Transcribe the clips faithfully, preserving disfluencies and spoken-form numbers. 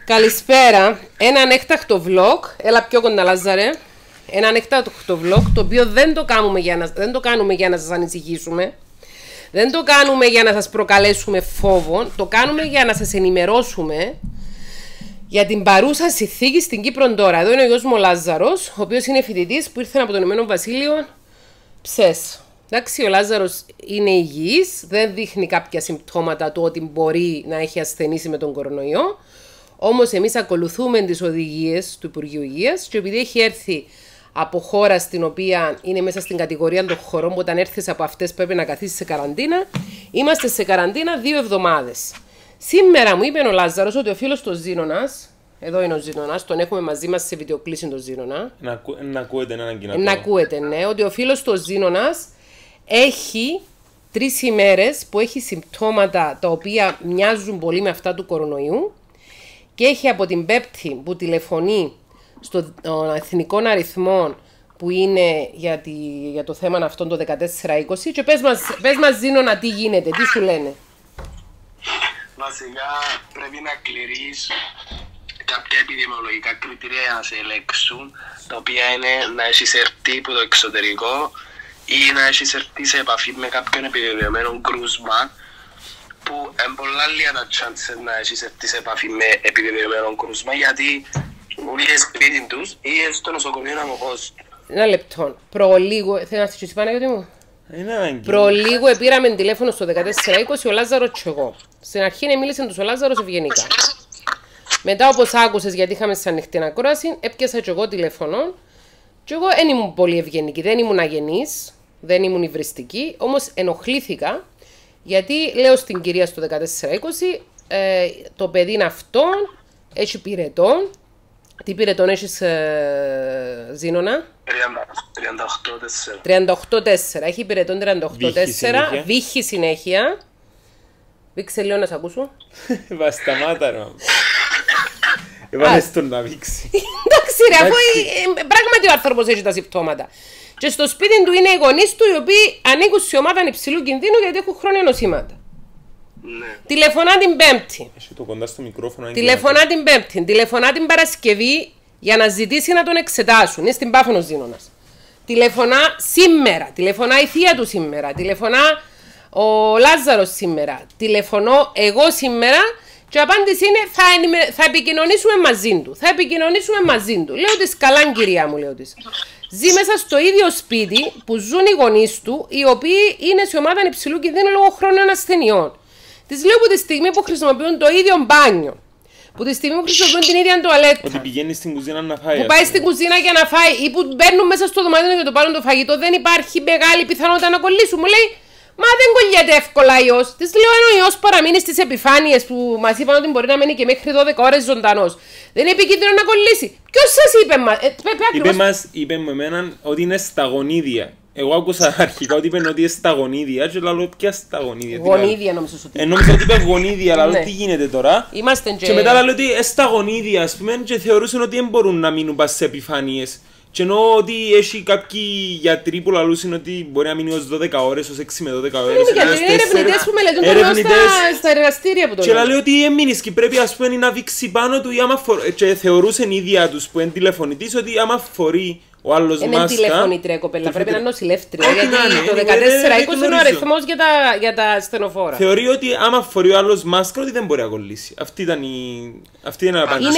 Καλησπέρα. Ένα ανέκτακτο vlog. Έλα πιο κοντά, Λάζαρε. Ένα ανέκτακτο vlog το οποίο δεν το κάνουμε για να, δεν το κάνουμε για να σας ανησυχήσουμε. Δεν το κάνουμε για να σας προκαλέσουμε φόβο. Το κάνουμε για να σας ενημερώσουμε για την παρούσα συνθήκη στην Κύπρο τώρα. Εδώ είναι ο γιος μου ο Λάζαρος, ο οποίος είναι φοιτητής που ήρθε από το Ηνωμένο Βασίλειο ψες. Εντάξει, ο Λάζαρος είναι υγιής, δεν δείχνει κάποια συμπτώματα του ότι μπορεί να έχει ασθενήσει με τον κορονοϊό. Όμως εμείς ακολουθούμε τις οδηγίες του Υπουργείου Υγείας και επειδή έχει έρθει από χώρα στην οποία είναι μέσα στην κατηγορία των χωρών που όταν έρθεις από αυτές πρέπει να καθίσεις σε καραντίνα, είμαστε σε καραντίνα δύο εβδομάδες. Σήμερα μου είπε ο Λάζαρος ότι ο φίλος του Ζήνωνας, εδώ είναι ο Ζήνωνας, τον έχουμε μαζί μας σε βιντεοκλήση τον Ζήνονα. Να, ακού, να ακούετε έναν κοινό. Να ακούετε, ναι, ότι ο φίλος του Ζήνωνας έχει τρεις ημέρες που έχει συμπτώματα τα οποία μοιάζουν πολύ με αυτά του κορονοϊού και έχει από την Πέμπτη που τηλεφωνεί στον εθνικό αριθμό που είναι για, τη, για το θέμα αυτό το δεκατέσσερα είκοσι και πες μας, πες μας Ζήνονα τι γίνεται, τι σου λένε. Βασικά πρέπει να κληρείς κάποια επιδημιολογικά κριτήρια να σε ελέγξουν, τα οποία είναι να έχεις έρθει από το εξωτερικό ή να έχεις έρθει σε επαφή με κάποιον επιβεβαιωμένο κρούσμα, που είναι πολλά λίγα τα chances να έχεις έρθει σε επαφή με επιβεβαιωμένο κρούσμα, γιατί ούλοι σπίτι τους ή στο νοσοκομείο να μου πω. Ένα λεπτό. Προλίγου, θέλει να στήσεις Παναγιώτη μου. Προλίγου πήραμε τηλέφωνο στο δεκατέσσερα είκοσι ο Λάζαρος και εγώ. Στην αρχή μίλησε τους ο Λάζαρος ευγενικά. Μετά, όπως άκουσες, γιατί είχαμε σαν ανοιχτή ακρόαση, έπιασα και εγώ τηλέφωνο. Και εγώ δεν ήμουν πολύ ευγενική, δεν ήμουν αγενής, δεν ήμουν υβριστική, όμως ενοχλήθηκα γιατί λέω στην κυρία στο δεκατέσσερα είκοσι ε, το παιδί είναι αυτό, έχει πυρετό. Τι πυρετόν έχεις, ε, Ζήνονα? τριάντα οκτώ τέσσερα. Έχει πυρετόν τριάντα οκτώ τέσσερα. Βύχη συνέχεια. Βήξε λίγο να σ' ακούσω. Βασταμάτα ρε. Έβαλες τον να βήξει. Εντάξει ρε, αφού πράγματι ο άνθρωπος έχει τα συμπτώματα. Και στο σπίτι του είναι οι γονείς του οι οποίοι ανήκουν σε ομάδα υψηλού κινδύνου γιατί έχουν χρόνια νοσήματα. Ναι. Τηλεφωνά την Πέμπτη. Έχει το κοντά στο μικρόφωνο. Τηλεφωνά την Πέμπτη. Τηλεφωνά την Παρασκευή για να ζητήσει να τον εξετάσουν. Είναι στην Πάφωνο Ζήνωνας. Τηλεφωνά σήμερα. Τηλεφωνά η θεία του σήμερα. Τηλεφωνά ο Λάζαρος σήμερα. Τηλεφωνώ εγώ σήμερα. Και η απάντηση είναι θα, ενημε... θα επικοινωνήσουμε μαζί του. Θα επικοινωνήσουμε μαζί του. Λέω της καλά, κυρία μου, λέω της. Ζει μέσα στο ίδιο σπίτι που ζουν οι γονείς του, οι οποίοι είναι σε ομάδα υψηλού κινδύνου λόγω χρόνων ασθενειών. Της λέω που τη στιγμή που χρησιμοποιούν το ίδιο μπάνιο, που τη στιγμή που χρησιμοποιούν την ίδια τουαλέτα. Ότι πηγαίνει στην κουζίνα να φάει. Που πάει στην κουζίνα για να φάει ή που μπαίνουν μέσα στο δωμάτιο για το πάρουν το φαγητό, δεν υπάρχει μεγάλη πιθανότητα να κολλήσουν. Μου λέει, μα δεν κολλιέται εύκολα ιός. Της λέω, αν ο ιός παραμείνει στις επιφάνειες που μας είπαν ότι μπορεί να μείνει και μέχρι δώδεκα ώρες ζωντανός, δεν είναι επικίνδυνο να κολλήσει. Ποιος σας είπε, μα. Ε, είπε μας, είπε με εμένα ότι είναι στα γονίδια. Εγώ άκουσα αρχικά ότι είπε ότι είναι στα γονίδια και λέω ποια στα γονίδια. Γονίδια νόμιζα ότι είπε. Ε, νόμιζα ότι είπε γονίδια, αλλά τι γίνεται τώρα. Είμαστε και... και μετά λέω ότι είναι στα γονίδια, ας πούμε, και θεωρούσαν ότι δεν μπορούν να μείνουν πας σε επιφάνειες. Και εννοώ ότι έχει κάποιοι γιατροί που λαλούσαν ότι μπορεί να μείνει ως δώδεκα ώρες, ως έξι με δώδεκα ώρες. Είναι γιατί είναι ερευνητές που μελετούν το νέο στα εργαστήρια που το λένε. Και λέει ότι έμεινες και πρέπει ας πούμε να βήξει πάνω του ή άμα φορεί. Και θεωρούσαν οι ίδια τους που είναι τηλεφωνητής ότι άμα φορεί ο άλλος μάσκα. Είναι τηλεφωνητρία κοπέλα, πρέπει να είναι νοσηλεύτρια. Γιατί το δεκατέσσερα είκοσι είναι ο αριθμός για τα ασθενοφόρα. Θεωρεί ότι άμα φορεί ο άλλος μάσκα ότι δεν μπορεί να κολλήσει. Αυτή ήταν η απάντηση.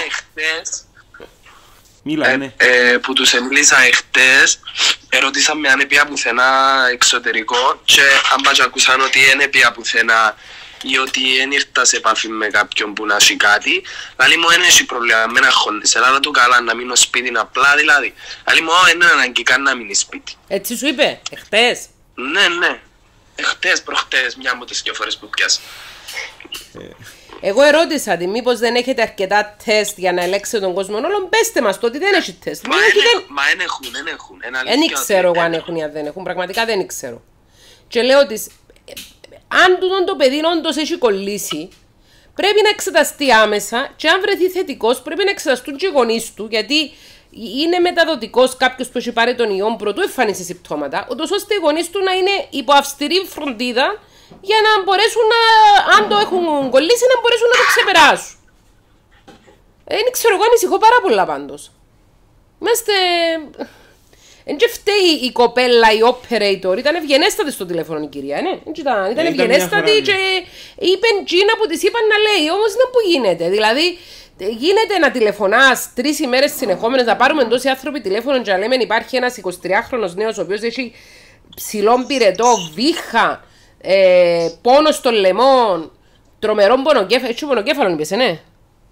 Μίλα, ε, ναι. ε, που τους εμίλησα εχθές, ερώτησαν αν έπια πουθενά εξωτερικό και αν μας ακούσαν ότι δεν έπια πουθενά ή ότι δεν ήρθα σε επαφή με κάποιον που να έχει κάτι. Δηλαδή μου δεν έχει πρόβλημα, με αγχώνεσαι, αλλά του καλά να μείνω σπίτι απλά δηλαδή. Δηλαδή μου δεν είναι ανάγκη καν να μείνει σπίτι. Έτσι σου είπε, εχθές. Ναι, ναι. Εχθές, προχτές, μια από τις δύο φορές που πιάσα. Εγώ ερώτησα τη μήπως δεν έχετε αρκετά τεστ για να ελέγξετε τον κόσμο όλων. Πέστε μας το ότι δεν έχει τεστ. Μα δεν έχουν, δεν έχουν. Δεν ξέρω εγώ αν έχουν ή αν δεν έχουν. Πραγματικά δεν ξέρω. Και λέω ότι αν τούτον το παιδί όντως έχει κολλήσει, πρέπει να εξεταστεί άμεσα και αν βρεθεί θετικός πρέπει να εξεταστούν και οι γονείς του, γιατί είναι μεταδοτικός κάποιος που έχει πάρει τον ιό πρωτού εμφανίσει συμπτώματα, ούτως ώστε οι γονείς του να είναι υπό αυστηρή φροντίδα για να μπορέσουν να, αν το έχουν κολλήσει, να μπορέσουν να το ξεπεράσουν. Δεν ξέρω, εγώ ανησυχώ πάρα πολλά πάντως. Είμαστε... Εν και φταίει η κοπέλα, η operator, ήταν ευγενέστατη στο τηλέφωνο η κυρία, ναι. Ήταν, ήταν ευγενέστατη και είπε Τζίνα που της είπαν να λέει, όμως δεν που γίνεται. Δηλαδή, γίνεται να τηλεφωνάς τρεις ημέρες συνεχόμενες, να πάρουμε τόσοι άνθρωποι τηλέφωνο και να λέμε υπάρχει ένας εικοσιτριάχρονος νέος ο οποίος έχει ψηλό πυρετό, βήχα, ε, πόνο στο λαιμό, τρομερό πονοκέφαλο, έτσι πονοκέφαλο είπες, ναι. Ναι.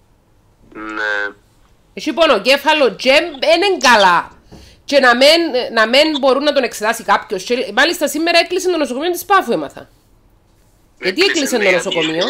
Έχει πονοκέφαλο και είναι καλά. Και να μην, να μην μπορούν να τον εξετάσει κάποιος. Και μάλιστα σήμερα έκλεισε το νοσοκομείο της Πάφου, έμαθα. Γιατί έκλεισε το νοσοκομείο?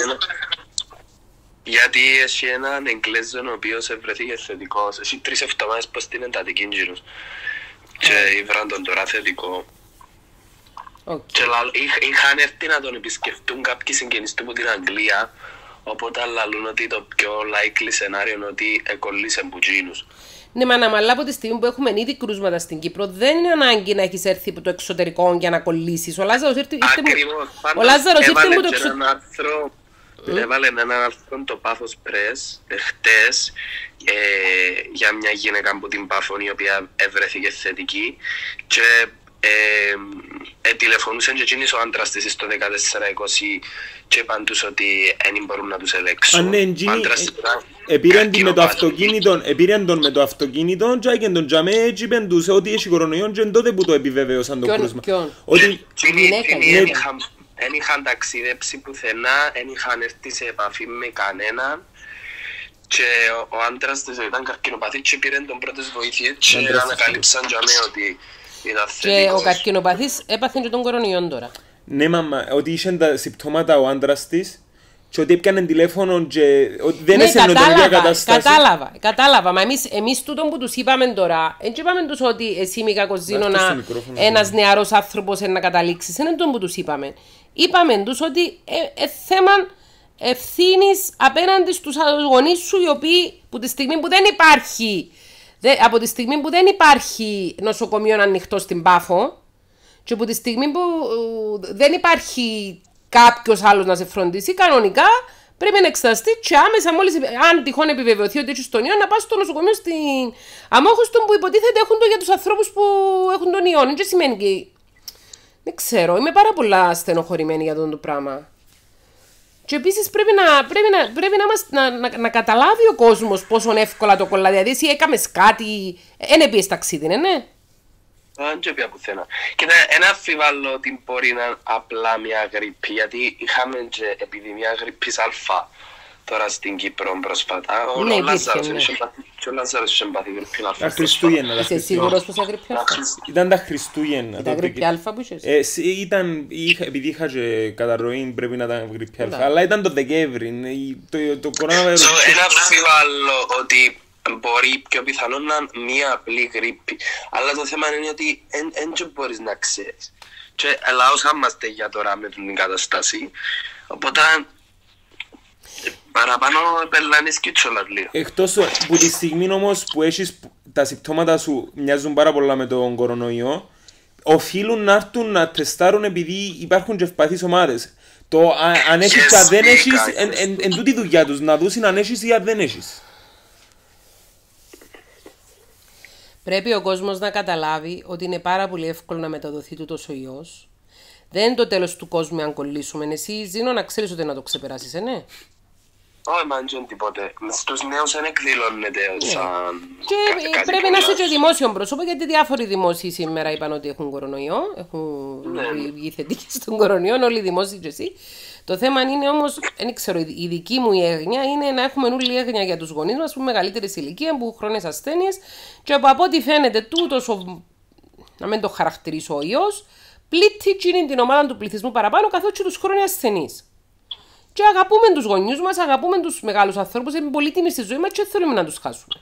Γιατί έχει έναν Εγγλέζον ο οποίος βρέθηκε θετικός. Έχει τρεις εβδομάδες πως την εντατική γύρω. Και ήβραν τον τώρα θετικό. Okay. Και είχαν έρθει να τον επισκεφτούν κάποιοι συγγενείς του από την Αγγλία. Οπότε λαλούν ότι το πιο likely σενάριο είναι ότι εκολλήσε μπουτσίνους. Ναι, μα αλλά από τη στιγμή που έχουμε ήδη κρούσματα στην Κύπρο, δεν είναι ανάγκη να έχεις έρθει από το εξωτερικό για να κολλήσεις. Ο Λάζαρος ήρθε, ήρθε, Ακριβώς, ο Λάζαρος ήρθε μου το εξωτερικό. Mm. Έβαλε έναν άρθρο το Πάθος Πρες χτες ε, για μια γυναίκα από την Πάφων η οποία ευρέθηκε θετική και ε, ε, τηλεφωνούσαν και εκείνης ο άντρας της στο δεκατέσσερα είκοσι και είπαν τους ότι δεν μπορούν να τους ελέξουν. Αν ναι, εκείνη επήραν τον με το αυτοκίνητο, επήραν τον με το αυτοκίνητο και έγιναν τον τζαμέ έτσι είπαν τους ότι έχει κορονοϊόν και τότε που το επιβεβαίωσαν το κρούσμα. Ότι δεν είχαν ταξιδέψει πουθενά, δεν είχαν έρθει σε επαφή με κανέναν και ο άντρας της ήταν καρκινοπαθής και πήραν τον πρώτες βοήθειες και ανακαλύψαν τζαμέ ότι ήταν θετικός. Και ο καρκινοπαθής έπαθε και τον κορονοϊόν τώρα. Ναι μάμα, ότι είχε τα συμπτώματα ο άντρας της και ότι έπιανε τηλέφωνο και ότι δεν ναι, έσαινε τον ίδια κατάσταση. Κατάλαβα, κατάλαβα. Μα εμείς, εμείς τούτον που τους είπαμε τώρα, δεν είπαμε τους ότι εσύ Μίκα Κοζίνωνα ένας νεαρός άνθρωπος να καταλήξεις, δεν είναι τον που τους είπαμε. Είπαμε τους ότι ε, ε, θέμα ευθύνης απέναντι στους γονείς σου οι οποίοι που τη στιγμή που δεν υπάρχει, δε, από τη στιγμή που δεν υπάρχει νοσοκομείο ανοιχτό στην Πάφο και από τη στιγμή που ε, δεν υπάρχει κάποιος άλλος να σε φροντίσει, κανονικά πρέπει να εξεταστεί και άμεσα μόλις, αν τυχόν επιβεβαιωθεί ότι έχει στον ιό, να πας στο νοσοκομείο στην Αμόχωστον που υποτίθεται έχουν το για τους ανθρώπους που έχουν τον ιό. Δεν σημαίνει και... Δεν ξέρω, είμαι πάρα πολλά στενοχωρημένη για αυτό το πράγμα. Και επίσης πρέπει να, πρέπει να, πρέπει να, μας, να, να, να καταλάβει ο κόσμος πόσο εύκολα το κολλά. Δηλαδή, εσύ έκαμες κάτι, δεν έπιες ταξίδι, ναι, ναι. Δεν και πια πουθενά. Κοίτα, ένα αμφιβάλλω ότι μπορεί να είναι απλά μια γρήπη, γιατί είχαμε και επιδημία γρήπης αλφα τώρα στην Κύπρο πρόσφατα. Ο ναι, Λάζαρος ναι. και ο Λάζαρος είχε πάθει γρήπη αλφα. Τα Χριστούγεννα. Είσαι σίγουρος πως τα γρήπη αλφα? Ήταν τα Χριστούγεννα. Ήταν γρήπη αλφα που είχες? Ε, ήταν, είχα, επειδή είχα και καταρροή πρέπει να ήταν γρήπη αλφα, αλλά ήταν το Δεκέμβρη. Το, το κοροναβίρους. So, ένα αμφιβάλλω ότι μπορεί πιο πιθανό να είναι μία απλή γρήπη. Αλλά το θέμα είναι ότι δεν μπορείς να ξέρεις. Και λαός άμαστε για τώρα με την κατάσταση. Οπότε παραπάνω πελάνεις και τσόλας λίγο. Εκτός που τη στιγμή όμως που έχεις τα συμπτώματα σου μοιάζουν πάρα πολλά με τον κορονοϊό, οφείλουν να έρθουν να τεστάρουν επειδή υπάρχουν και ευπαθείς ομάδες. Το αν έχεις και αν δεν έχεις, εν τούτη δουλειά τους, να δούσουν αν έχεις ή αν δεν έχεις. Πρέπει ο κόσμος να καταλάβει ότι είναι πάρα πολύ εύκολο να μεταδοθεί τούτος ο ιός. Δεν είναι το τέλος του κόσμου αν κολλήσουμε. Εσύ, Ζήνο, να ξέρεις ότι να το ξεπεράσεις, ε, ναι. Όχι, μα δεν τίποτε. Στους νέους δεν εκδηλώνεται σαν... Και πρέπει να είσαι και δημόσιο πρόσωπο, γιατί διάφοροι δημόσιοι σήμερα είπαν ότι έχουν κορονοϊό. Έχουν βγει θετικοί στον κορονοϊό, όλοι οι δημόσιοι και εσύ. Το θέμα είναι όμως, δεν ξέρω, η δική μου η έγνοια είναι να έχουμε όλη έγνοια για τους γονείς μας που μεγαλύτερη ηλικία, που έχουν χρόνιες ασθένειες και από ό,τι φαίνεται τούτος, ο, να μην το χαρακτηρίσω ο ιός, πλήττει την ομάδα του πληθυσμού παραπάνω καθώς και τους χρόνιες ασθενείς. Και αγαπούμε τους γονιούς μας, αγαπούμε τους μεγάλους ανθρώπους, είναι πολύτιμοι στη ζωή μας και θέλουμε να τους χάσουμε.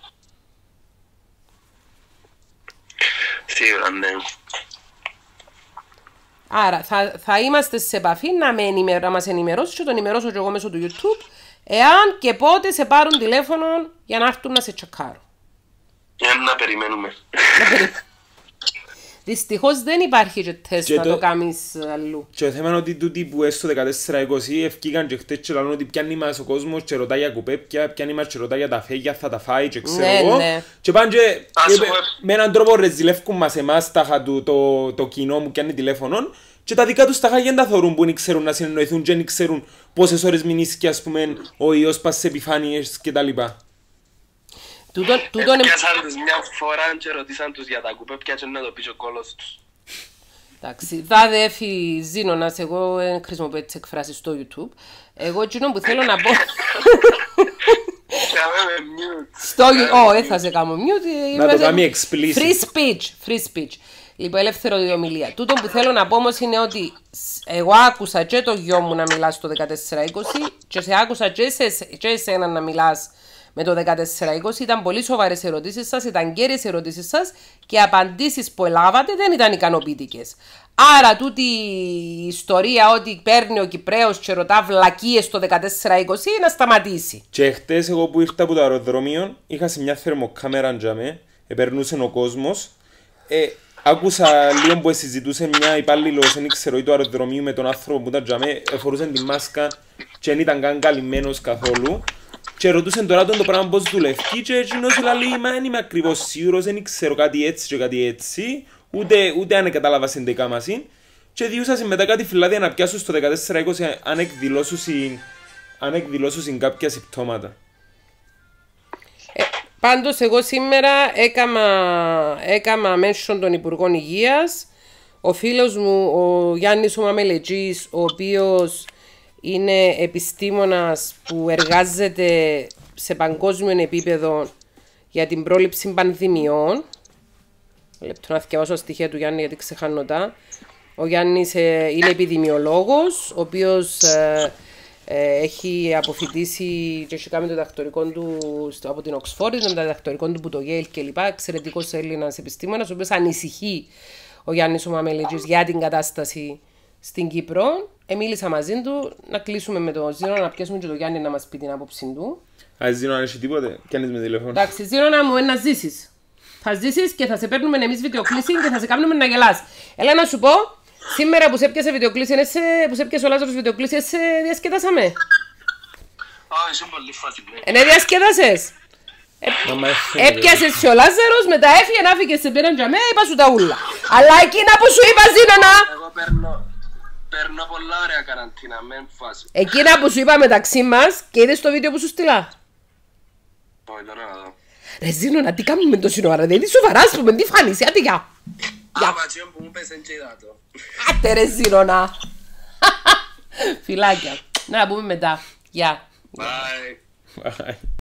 Σίγουρα, ναι. Άρα θα, θα είμαστε σε επαφή να, με ενημερώ, να μας ενημερώσεις και το ενημερώσω και εγώ μέσω του YouTube εάν και πότε σε πάρουν τηλέφωνο για να έρθουν να σε τσεκάρουν. Για να περιμένουμε. Δυστυχώς δεν υπάρχει και τεστ Και να το- το κάνεις αλλού. Και το θέμα είναι ότι τούτοι που έστω δεκατέσσερα είκοσι ευκήκαν και χτες και λένε ότι πιάνει μας ο κόσμος και ρωτάει για κουπέπια, πιάνει μας και ρωτάει για τα φέγγια, θα τα φάει και ξέρω Ναι, εγώ. ναι. Και πάνε και Ας και πω- με έναν τρόπο ρεζιλεύκουν μας εμάς τάχα του το, το κοινό μου πιάνει τηλέφωνο και τα δικά τους τα χάγια δεν τα θωρούν που δεν ξέρουν να συνεννοηθούν και δεν ξέρουν πόσες ώρες μηνύσκει ας πούμε ο ιός πας σε επιφάνειες κτλ. Τούτον, τούτον, Έπιασαν τους μια φορά και ρωτήσαν τους για τα κουπέπια και να το πει ο κόλος τους. εντάξει, δάδε έφη Ζήνωνας, εγώ δεν χρησιμοποιώ τις εκφράσεις στο YouTube. Εγώ εκείνο που θέλω να πω... Κάμε με mute. Στο Ω, δεν θα σε κάνω mute. Να το είμαστε- κάνει explicit. Free speech, free speech. Λοιπόν, ελεύθερο ομιλία. Τούτο που θέλω να πω όμως είναι ότι σ- εγώ άκουσα και το γιο μου να μιλά στο δεκατέσσερα είκοσι και σε άκουσα και, σε, και εσένα να μιλάς με το δεκατέσσερα είκοσι. Ήταν πολύ σοβαρές ερωτήσεις σας, ήταν κέρυες ερωτήσεις σας και οι απαντήσεις που ελάβατε δεν ήταν ικανοποιητικές. Άρα τούτη η ιστορία ότι παίρνει ο Κυπραίος και ρωτά βλακίες στο δεκατέσσερα είκοσι να σταματήσει. Και χτες εγώ που ήρθα από το αεροδρόμιο είχα σε μια θερμοκάμερα τζαμέ, επερνούσε ο κόσμος. Ε, άκουσα λίγο που συζητούσε μια υπάλληλος, δεν ξέρω, ή του αεροδρομίου με τον άνθρωπο που ήταν τζαμέ, εφορούσε τη μάσκα και δεν ήταν καν καλυμμένος καθόλου. Και ρωτούσε τώρα τον το πράγμα πώς δουλεύει και εκείνος λέει, μα δεν είμαι ακριβώς σίγουρος, δεν ξέρω κάτι έτσι και κάτι έτσι, ούτε, ούτε αν κατάλαβα συντικά μας είναι. Και διούσασαι μετά κάτι φυλάδια να πιάσουν στο δεκατέσσερα είκοσι αν εκδηλώσουν, αν εκδηλώσουν κάποια συμπτώματα. Ε, πάντως εγώ σήμερα έκαμα, έκαμα mention των Υπουργών Υγείας. Ο φίλος μου, ο Γιάννης ο Μαμελετζής, ο οποίος είναι επιστήμονας που εργάζεται σε παγκόσμιο επίπεδο για την πρόληψη πανδημιών. Λεπτό να θυκευάσω στοιχεία του Γιάννη γιατί ξεχάνω τα. Ο Γιάννης ε, είναι επιδημιολόγος, ο οποίος ε, ε, έχει αποφοιτήσει και έχει κάνει το διδακτορικό του στο- από την Οξφόρδη, το διδακτορικό του που το Yale κλπ. Εξαιρετικός Έλληνας επιστήμονας, ο οποίος ανησυχεί ο Γιάννης ο Μαμελετζής για την κατάσταση στην Κύπρο. Ε, μίλησα μαζί του να κλείσουμε με το Ζήρο, να πιάσουμε και το Γιάννη να μας πει την άποψη του. Αν ζήνω αν έχει τίποτε, πιάνεις με τηλέφωνο. Εντάξει, Ζήρο να μου να ζήσεις. Θα ζήσεις και θα σε παίρνουμε εμείς βιντεοκλήση και θα σε κάνουμε να γελάς. Έλα να σου πω, σήμερα που σε έπιασε βιντεοκλήση, είναι σε, που σε έπιασε ο Λάζαρος βιντεοκλήση, σε διασκεδάσαμε. Α, είσαι πολύ φάση. ναι. Ε, ναι, διασκεδάσες. Μα μα έφυγε, Έπιασες και ο Λάζαρος, μετά έφυγε να φύγε σε πέραν για μένα, είπα σου τα ούλα. Αλλά εκείνα που σου είπα, Ζήνονα, Εγώ παίρνω, παίρνω πολλά ωραία καραντίνα, με φάση. εκείνα που σου είπα μεταξύ μας και είδες το βίντεο που σου στείλα. Όχι, τώρα να δω. Ρε Ζήνονα, τι κάνουμε το σύνορα, δεν είναι σοβαρά, ας πούμε, τι φάνησε, άντε γεια. Α, πατσιόν που μου πες δεν και είδα το. Άτε ρε Ζήνονα. Φιλάκια. Να πούμε μετά. Γεια. Bye. Bye.